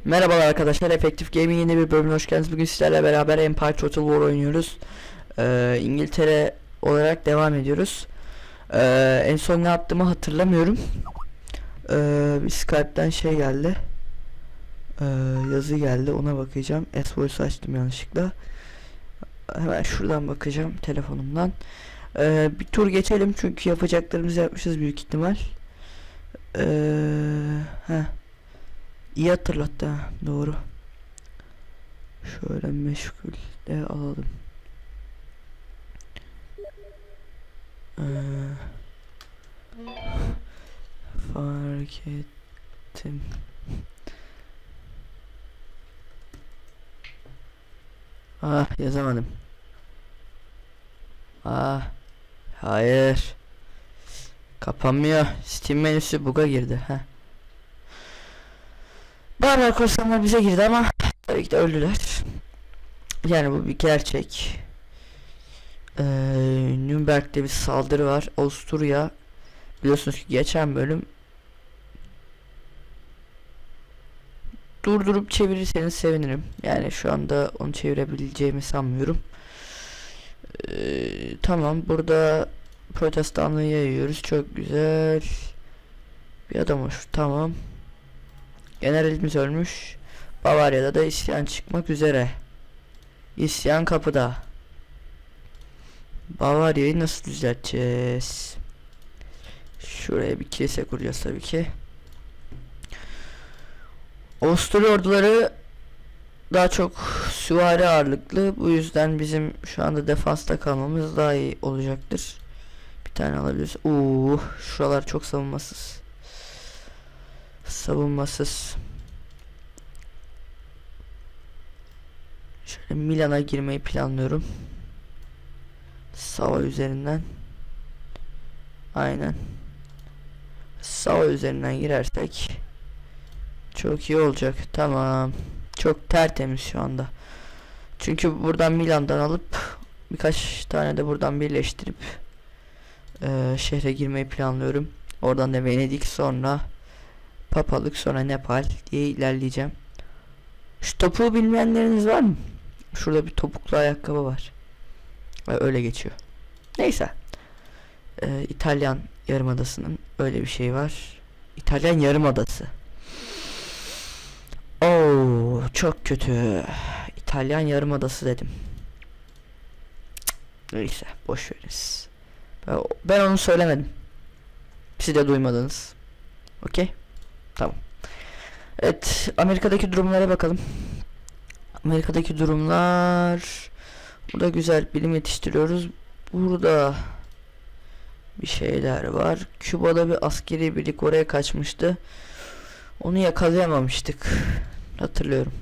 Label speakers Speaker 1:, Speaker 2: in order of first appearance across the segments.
Speaker 1: Merhabalar arkadaşlar, Efektif Gaming yeni bir bölümüne hoş geldiniz. Bugün sizlerle beraber Empire Total War oynuyoruz. İngiltere olarak devam ediyoruz. En son ne yaptığımı hatırlamıyorum. Bir Skype'den şey geldi. Yazı geldi, ona bakacağım. S-Voice açtım yanlışlıkla. Hemen şuradan bakacağım telefonumdan. Bir tur geçelim çünkü yapacaklarımızı yapmışız büyük ihtimal. İyi hatırlattı ha, doğru. Şöyle meşgule alalım. Fark ettim. Yazamadım. Hayır. Kapanmıyor. Steam menüsü bug'a girdi. Barbar korsanlar bize girdi ama tabii ki de öldüler. Yani bu bir gerçek. Nürnberg'de bir saldırı var. Avusturya. Biliyorsunuz ki geçen bölüm durdurup çevirirseniz sevinirim. Yani şu anda onu çevirebileceğimi sanmıyorum. Tamam, burada protestanlığı yayıyoruz. Çok güzel. Bir adam olmuş. Tamam. Generalimiz ölmüş. Bavarya'da da isyan çıkmak üzere. İsyan kapıda. Bavarya'yı nasıl düzelteceğiz? Şuraya bir kilise kuracağız tabii ki. Avusturya orduları daha çok süvari ağırlıklı. Bu yüzden bizim şu anda defansta kalmamız daha iyi olacaktır. Bir tane alabiliriz. Şuralar çok savunmasız. Şöyle Milan'a girmeyi planlıyorum. Sava üzerinden. Aynen. Sava üzerinden girersek çok iyi olacak. Tamam. Çok tertemiz şu anda. Çünkü buradan Milan'dan alıp birkaç tane de buradan birleştirip şehre girmeyi planlıyorum. Oradan da Venedik, sonra Papalık, sonra Nepal diye ilerleyeceğim. Şu topuğu bilmeyenleriniz var mı? Şurada bir topuklu ayakkabı var. Öyle geçiyor. Neyse. İtalyan Yarımadası'nın öyle bir şey var. İtalyan Yarımadası. Çok kötü. İtalyan Yarımadası dedim. Neyse, boş veririz. Ben onu söylemedim. Siz de duymadınız. Okey. Tamam. Evet, Amerika'daki durumlara bakalım. Amerika'daki durumlar. Burada güzel bilim yetiştiriyoruz. Burada bir şeyler var. Küba'da bir askeri birlik oraya kaçmıştı. Onu yakalayamamıştık. Hatırlıyorum.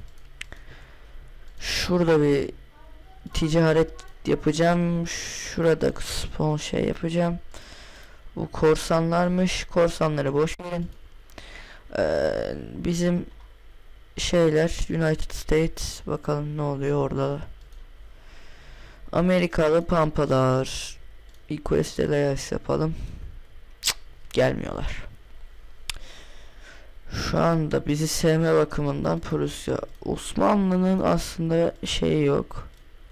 Speaker 1: Şurada bir ticaret yapacağım. Şurada spawn şey yapacağım. Bu korsanlarmış. Korsanları boş verin. Bizim şeyler United States, bakalım ne oluyor orada. Amerikalı pampalar. Request Alliance yapalım. Gelmiyorlar. Şu anda bizi sevme bakımından Prusya. Osmanlı'nın aslında şeyi yok.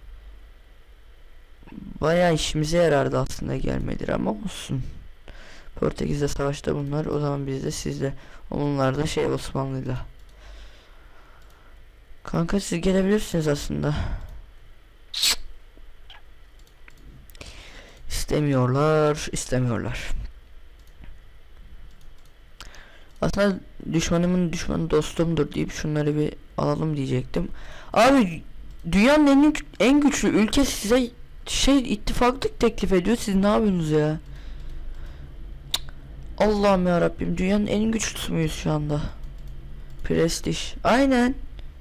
Speaker 1: Bayağı işimize yarardı aslında gelmeleri, ama olsun. Portekiz'le savaşta bunlar. O zaman biz de sizle. Onlar da şey Osmanlı'yla. Kanka siz gelebilirsiniz aslında. İstemiyorlar. Aslında düşmanımın düşmanı dostumdur deyip şunları bir alalım diyecektim. Abi dünyanın en güçlü ülkesi size ittifaklık teklif ediyor. Siz ne yapıyorsunuz ya? Allah'ım ya Rabbim, dünyanın en güçlüsü müyüz şu anda? Prestij. Aynen.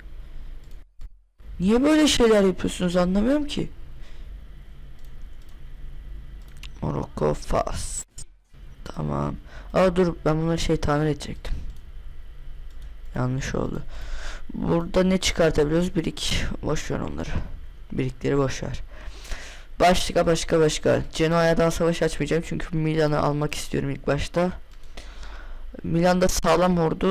Speaker 1: Niye böyle şeyler yapıyorsunuz anlamıyorum ki. Morocco, Fas. Tamam. Dur, ben bunları tamir edecektim. Yanlış oldu. Burada ne çıkartabiliyoruz? Birik. Boş ver onları. Birikleri boş ver. Başka. Genoa'dan savaş açmayacağım çünkü Milan'ı almak istiyorum ilk başta. Milan'da sağlam ordu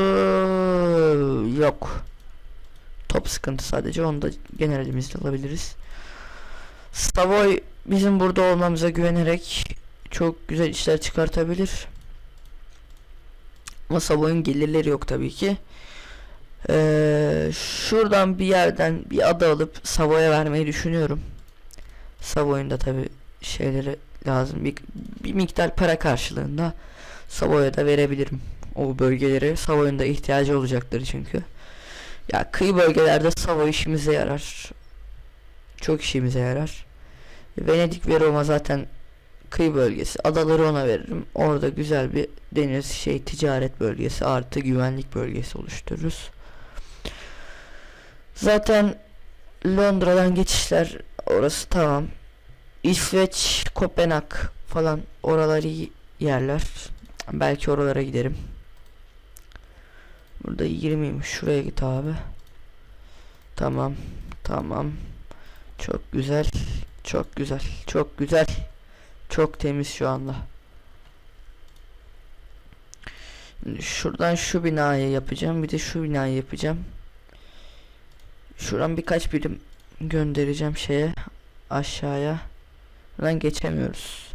Speaker 1: yok. Top sıkıntı sadece. Onu da generalimizde alabiliriz. Savoy bizim burada olmamıza güvenerek çok güzel işler çıkartabilir. Ama Savoy'un gelirleri yok tabii ki. Şuradan bir yerden bir ada alıp Savoy'a vermeyi düşünüyorum. Savoy'un da tabii şeyleri lazım. Bir miktar para karşılığında Savoy'a da verebilirim o bölgeleri. Savoy'un da ihtiyacı olacaktır çünkü. Ya kıyı bölgelerde Savoy işimize yarar. Çok işimize yarar. Venedik ve Roma zaten kıyı bölgesi. Adaları ona veririm. Orada güzel bir deniz ticaret bölgesi artı güvenlik bölgesi oluştururuz. Zaten Londra'dan geçişler orası tamam. İsveç, Kopenhag falan oraları iyi yerler. Belki oralara giderim. Burada 20'ymiş. Şuraya git abi. Tamam. Tamam. Çok güzel. Çok güzel. Çok güzel. Çok temiz şu anda. Şuradan şu binayı yapacağım. Bir de şu binayı yapacağım. Şuradan birkaç birim göndereceğim aşağıya. Buradan geçemiyoruz.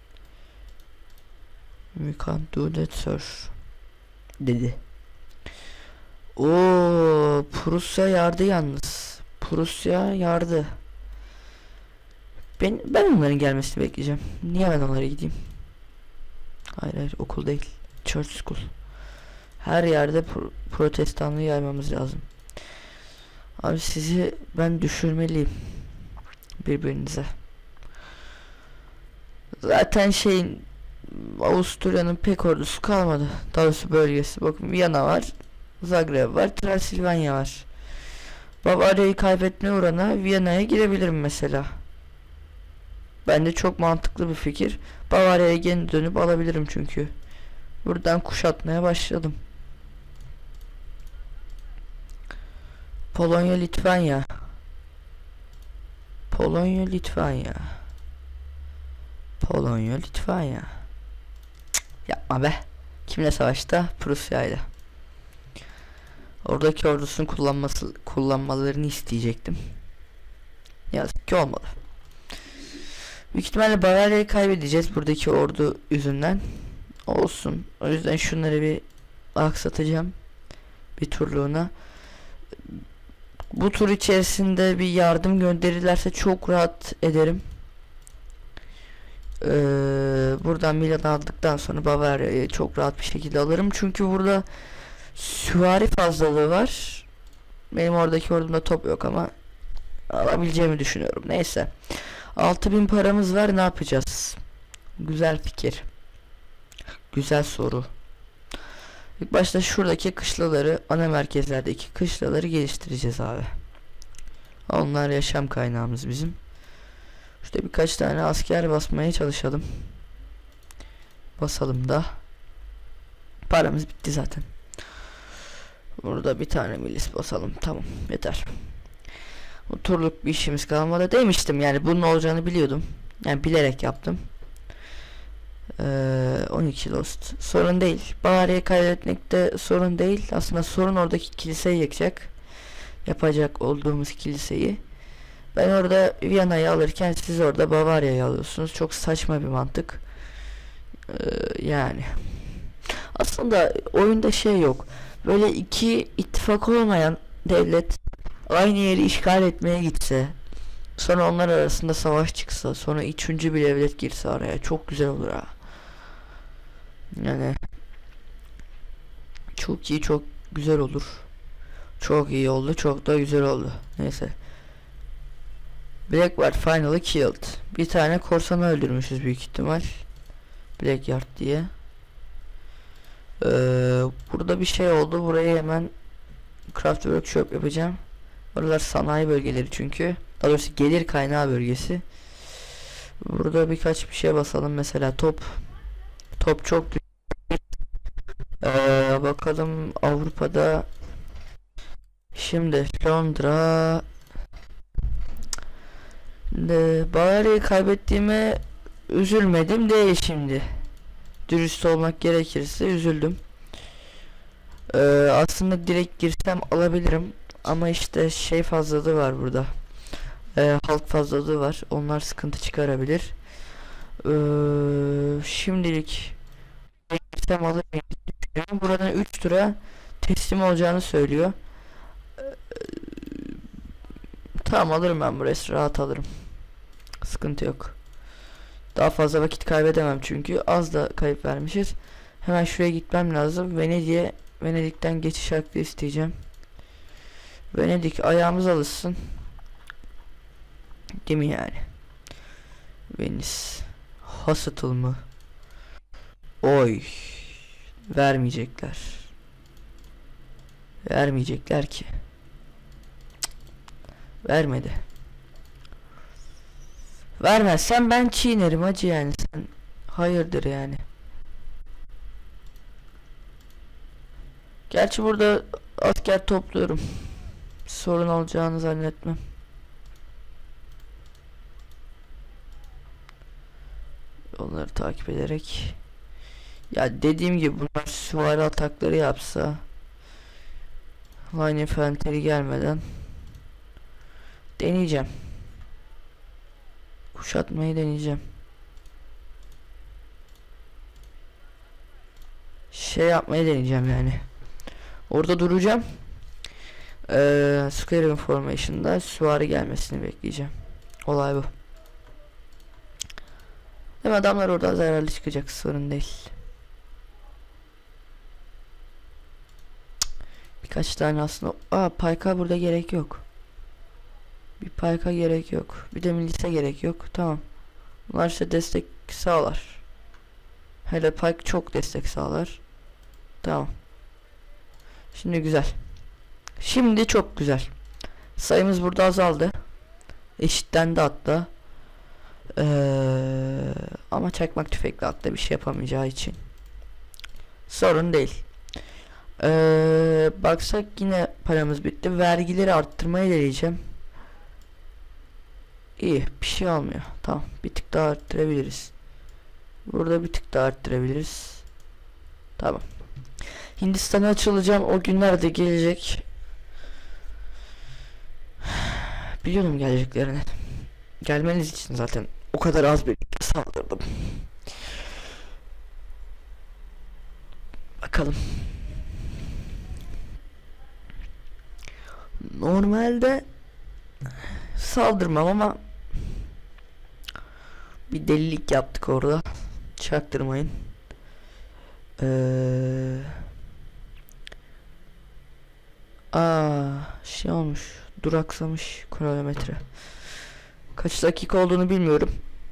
Speaker 1: We can't do that sir dedi. Oo, Prusya yardı yalnız. Prusya yardı. Ben onların gelmesini bekleyeceğim. Niye ben onlara gideyim? Hayır okul değil. Church school. Her yerde protestanlığı yaymamız lazım. Abi sizi ben düşürmeliyim. Birbirinize. Zaten Avusturya'nın pek ordusu kalmadı. Daha doğrusu bölgesi. Bakın Viyana var. Zagreb var. Transilvanya var. Bavarya'yı kaybetme oranı Viyana'ya girebilirim mesela. Bence çok mantıklı bir fikir. Bavarya'ya geri dönüp alabilirim çünkü. Buradan kuşatmaya başladım. Polonya, Litvanya. Polonya, Litvanya. Polonya, Litvanya. Yapma be. Kimle savaşta? Prusya ile. Oradaki ordusunu kullanmalarını isteyecektim. Yazık ki olmadı. Büyük ihtimalle Bavarya'yı kaybedeceğiz buradaki ordu yüzünden. Olsun. O yüzden şunları bir aksatacağım. Bir turluğuna. Bu tur içerisinde bir yardım gönderirlerse çok rahat ederim. Buradan Milan'ı aldıktan sonra Bavarya'yı çok rahat bir şekilde alırım. Çünkü burada süvari fazlalığı var. Benim oradaki ordumda top yok ama alabileceğimi düşünüyorum. Neyse. 6000 paramız var, ne yapacağız? Güzel fikir. Güzel soru. İlk başta şuradaki kışlaları, ana merkezlerdeki kışlaları geliştireceğiz abi. Onlar yaşam kaynağımız bizim. İşte birkaç tane asker basmaya çalışalım. Basalım da. Paramız bitti zaten. Burada bir tane milis basalım. Tamam, yeter. Bu turluk bir işimiz kalmadı demiştim, yani bunun olacağını biliyordum. Yani bilerek yaptım. 12 lost. Sorun değil. Bavarya'yı kaybetmekte sorun değil. Aslında sorun oradaki kiliseyi yapacak olduğumuz kiliseyi. Ben orada Viyana'yı alırken siz orada Bavarya'yı alıyorsunuz. Çok saçma bir mantık. Yani. Aslında oyunda yok. Böyle iki ittifak olmayan devlet aynı yeri işgal etmeye gitse, sonra onlar arasında savaş çıksa, sonra üçüncü bir devlet girse araya, çok güzel olur ha. Yani çok iyi, çok güzel olur. Çok iyi oldu, çok da güzel oldu. Neyse. Blackguard finally killed. Bir tane korsanı öldürmüşüz büyük ihtimal. Blackguard diye. Burada bir şey oldu. Buraya hemen craft workshop yapacağım. Buralar sanayi bölgeleri çünkü. Daha doğrusu gelir kaynağı bölgesi. Burada birkaç bir şey basalım. Mesela top. Top çok bakalım Avrupa'da. Şimdi Londra. Bavarya'yı kaybettiğime üzülmedim değil şimdi. Dürüst olmak gerekirse üzüldüm. Aslında direkt girsem alabilirim ama işte şey fazlalığı var burada. Halk fazlalığı var. Onlar sıkıntı çıkarabilir. Şimdilik girsem alırım. Buradan 3 tura teslim olacağını söylüyor. Tamam, alırım ben burayı, rahat alırım. Sıkıntı yok. Daha fazla vakit kaybedemem çünkü az da kayıp vermişiz. Hemen şuraya gitmem lazım. Venedik'ten geçiş hakkı isteyeceğim. Venedik ayağımız alışsın. Değil mi yani? Venice. Hospital mı? Oy. Vermeyecekler. Vermeyecekler ki. Vermedi. Vermezsen ben çiğnerim hacı, yani sen hayırdır yani. Gerçi burada asker topluyorum. Sorun olacağını zannetmem. Onları takip ederek. Ya dediğim gibi bunlar süvari atakları yapsa, Line Infantry gelmeden deneyeceğim. Kuşatmayı deneyeceğim. Şey yapmayı deneyeceğim yani. Orada duracağım. Square Information'da süvari gelmesini bekleyeceğim. Olay bu. Hem adamlar orada zararlı çıkacak, sorun değil. Birkaç tane aslında. Payka burada gerek yok. Bir payka gerek yok. Bir de milise gerek yok. Tamam. Bunlar işte destek sağlar. Hele payk çok destek sağlar. Tamam. Şimdi güzel. Şimdi çok güzel. Sayımız burada azaldı. Eşitlendi hatta. Ama çakmak tüfekle hatta bir şey yapamayacağı için sorun değil. Baksak yine paramız bitti. Vergileri arttırmayı deneyeceğim. İyi, bir şey olmuyor. Tamam, bir tık daha arttırabiliriz. Burada bir tık daha arttırabiliriz. Tamam. Hindistan'a açılacağım, o günler de gelecek. Biliyorum geleceklerini. Gelmeniz için zaten o kadar az bir saldırdım. Bakalım. Normalde saldırmam ama bir delilik yaptık orada. Çaktırmayın. Şey olmuş. Duraksamış kronometre. Kaç dakika olduğunu bilmiyorum.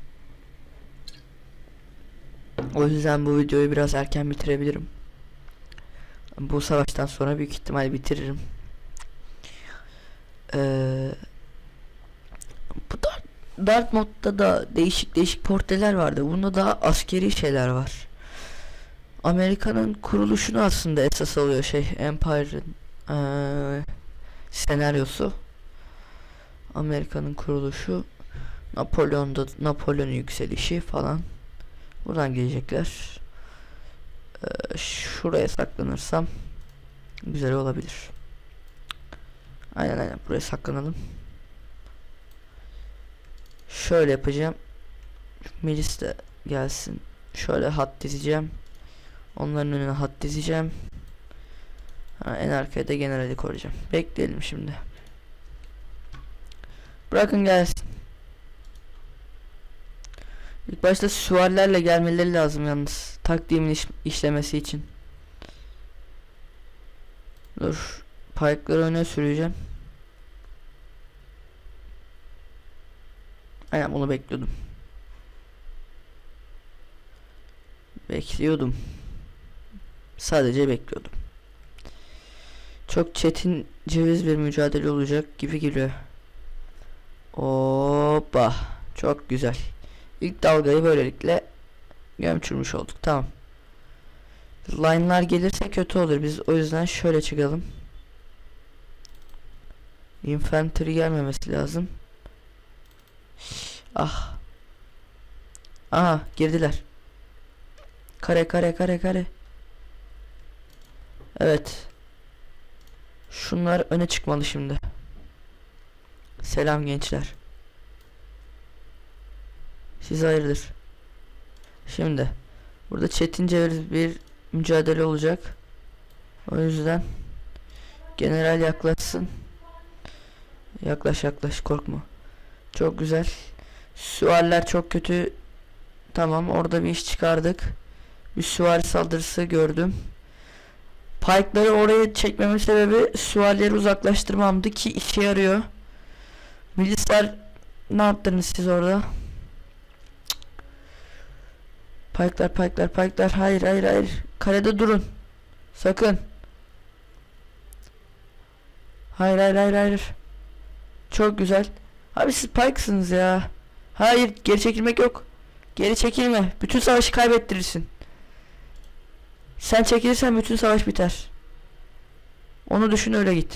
Speaker 1: O yüzden bu videoyu biraz erken bitirebilirim. Bu savaştan sonra büyük ihtimal bitiririm. Bu Dark modda da değişik portreler vardı. Bunda daha askeri şeyler var. Amerika'nın kuruluşunu aslında esas alıyor Empire'ın senaryosu. Amerika'nın kuruluşu, Napolyon'un yükselişi falan. Buradan gelecekler. Şuraya saklanırsam güzel olabilir. Aynen buraya saklanalım. Şöyle yapacağım. Milis de gelsin. Şöyle hat dizeceğim. Onların önüne hat dizeceğim. En arkaya da generali koyacağım. Bekleyelim şimdi. Bırakın gelsin. İlk başta süvarilerle gelmeleri lazım yalnız. Taktiğimin işlemesi için. Dur. Pike'ları öne süreceğim. Aynen, bunu bekliyordum. Sadece bekliyordum. Çok çetin ceviz bir mücadele olacak gibi geliyor. Hoppa. Çok güzel. İlk dalgayı böylelikle gömçürmüş olduk. Tamam. Line'lar gelirse kötü olur. Biz o yüzden şöyle çıkalım. Infantry gelmemesi lazım. Aha, girdiler. Kare. Evet. Şunlar öne çıkmalı şimdi. Selam gençler. Siz hayırdır? Şimdi burada çetince bir mücadele olacak. O yüzden general yaklaşsın. Yaklaş yaklaş, korkma. Çok güzel. Süvariler çok kötü. Tamam, orada bir iş çıkardık. Bir süvari saldırısı gördüm. Pike'ları oraya çekmemin sebebi süvarileri uzaklaştırmamdı ki işe yarıyor. Milisler, ne yaptınız siz orada? Pike'lar. Hayır. Kalede durun. Sakın. Hayır. Çok güzel. Abi siz Pike'sınız ya. Hayır, geri çekilmek yok. Geri çekilme. Bütün savaşı kaybettirirsin. Sen çekilirsen bütün savaş biter. Onu düşün, öyle git.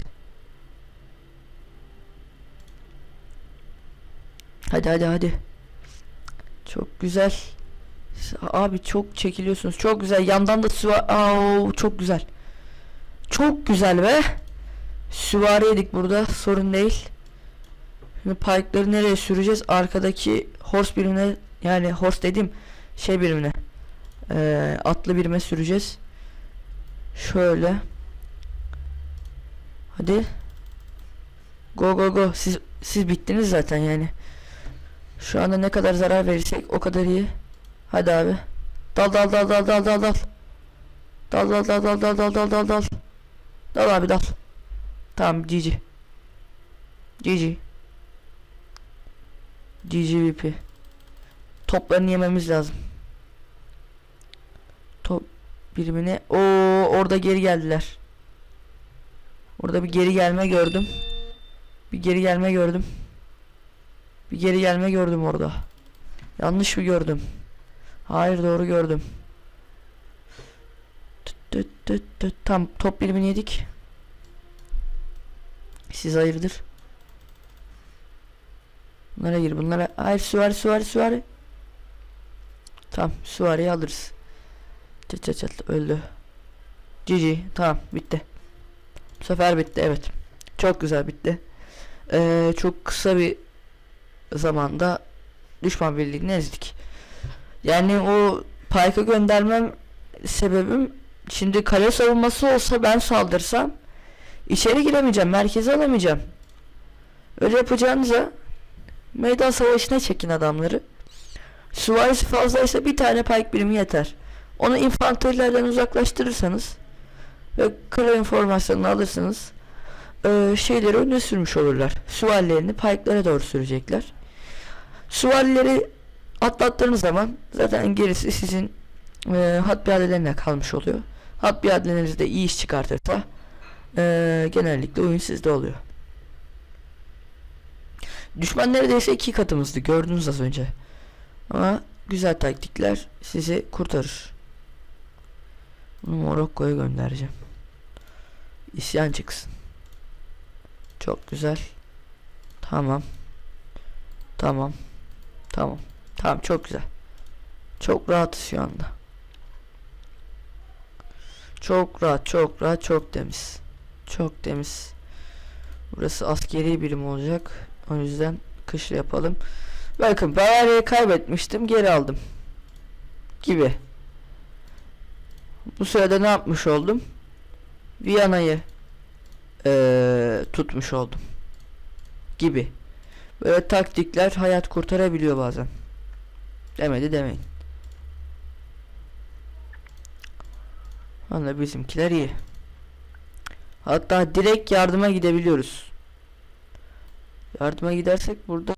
Speaker 1: Hadi. Çok güzel. Abi çok çekiliyorsunuz. Çok güzel. Yandan da süvari. Çok güzel. Çok güzel be. Süvari yedik burada. Sorun değil. Şimdi pike'ları nereye süreceğiz? Arkadaki horse birimine, yani horse dediğim şey birimine, atlı birime süreceğiz. Şöyle. Hadi. Go. Siz bittiniz zaten yani. Şu anda ne kadar zarar verirsek o kadar iyi. Hadi abi. Dal. Dal. Dal abi, dal. Tamam, GG. GGVP. Toplarını yememiz lazım. Top birimine. Orada geri geldiler. Orada bir geri gelme gördüm. Bir geri gelme gördüm orada. Yanlış mı gördüm? Hayır, doğru gördüm. Tam top birimini yedik. Siz hayırdır? Bunlara gir, bunlara. Hayır, süvari. Tamam, süvariyi alırız. Çat öldü. GG, tamam, bitti. Bu sefer bitti, evet. Çok güzel bitti. Çok kısa bir zamanda düşman birliğini ezdik. Yani o Pike'a göndermem sebebim, şimdi kale savunması olsa ben saldırsam içeri giremeyeceğim, merkeze alamayacağım. Öyle yapacağınıza meydan savaşına çekin adamları. Süvarisi fazlaysa bir tane Pike birimi yeter. Onu infanterilerden uzaklaştırırsanız ve kale informasyonunu alırsanız şeyleri önüne sürmüş olurlar. Süvarilerini Pike'lara doğru sürecekler. Süvarileri atlattığınız zaman zaten gerisi sizin hat piyadelerine kalmış oluyor. Hat piyadeleriniz de iyi iş çıkartırsa genellikle oyun sizde oluyor. Düşman neredeyse 2 katımızdı, gördünüz az önce. Ama güzel taktikler sizi kurtarır. Bunu Morokko'ya göndereceğim. İsyan çıksın. Çok güzel. Tamam, çok güzel. Çok rahatız şu anda. Çok rahat, çok temiz. Burası askeri birim olacak. O yüzden kışla yapalım. Bakın, Bavaria'yı kaybetmiştim, geri aldım gibi. Bu sırada ne yapmış oldum? Viyana'yı tutmuş oldum gibi. Böyle taktikler hayat kurtarabiliyor bazen. Demeyin. Valla bizimkiler iyi. Hatta direkt yardıma gidebiliyoruz. Yardıma gidersek burada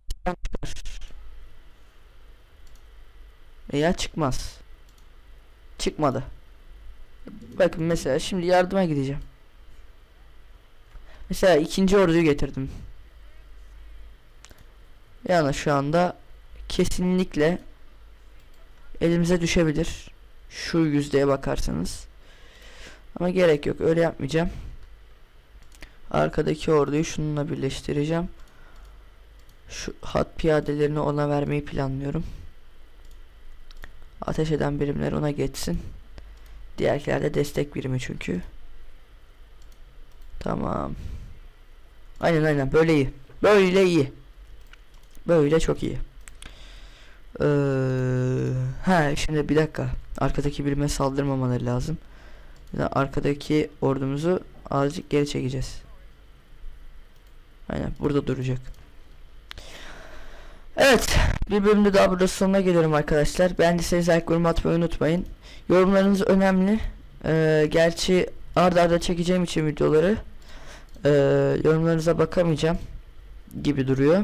Speaker 1: veya çıkmaz. Çıkmadı. Bakın mesela şimdi yardıma gideceğim. Mesela 2. orduyu getirdim. Yani şu anda kesinlikle elimize düşebilir. Şu yüzdeye bakarsanız. Ama gerek yok, öyle yapmayacağım. Arkadaki orduyu şununla birleştireceğim. Şu hat piyadelerini ona vermeyi planlıyorum. Ateş eden birimler ona geçsin. Diğerkiler de destek birimi çünkü. Tamam. Aynen böyle iyi. Böyle iyi. Böyle çok iyi. Şimdi bir dakika. Arkadaki birime saldırmamaları lazım. Arkadaki ordumuzu azıcık geri çekeceğiz. Aynen burada duracak. Evet, bir bölümde daha burada sonuna geliyorum arkadaşlar. Beğendiyseniz like, yorum atmayı unutmayın. Yorumlarınız önemli. Gerçi arda çekeceğim için videoları yorumlarınıza bakamayacağım gibi duruyor.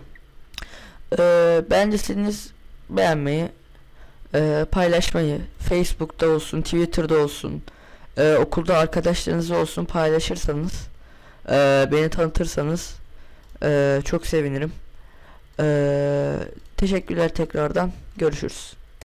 Speaker 1: Beğendiyseniz beğenmeyi, paylaşmayı, Facebook'ta olsun, Twitter'da olsun, okulda arkadaşlarınızla olsun paylaşırsanız, beni tanıtırsanız çok sevinirim. Teşekkürler tekrardan. Görüşürüz.